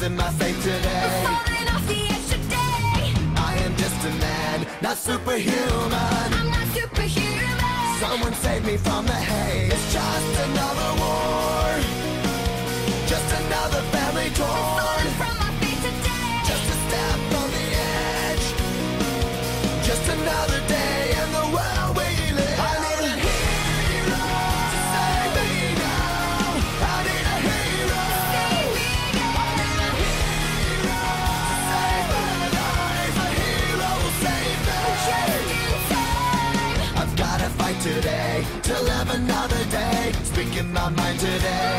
losing my faith today. Falling off the edge today. I am just a man, not superhuman. I'm not superhuman. Someone save me from the hate. It's just another war, just another family torn. Falling from my feet today. Just a step on the edge, just another day in the world we live. I need a hero to save me now. I need a hero. Save me I need a hero to save my life. A hero will save me. just in time. I've gotta fight today to live another day, speaking my mind today.